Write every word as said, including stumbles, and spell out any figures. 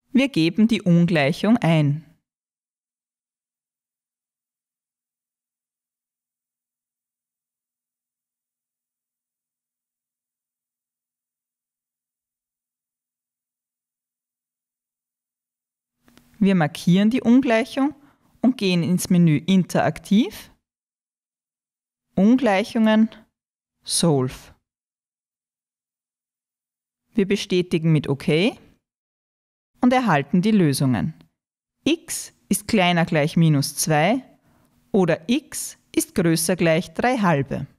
Wir geben die Ungleichung ein. Wir markieren die Ungleichung und gehen ins Menü Interaktiv, Ungleichungen, Solve. Wir bestätigen mit OK und erhalten die Lösungen. X ist kleiner gleich minus zwei oder x ist größer gleich drei halbe.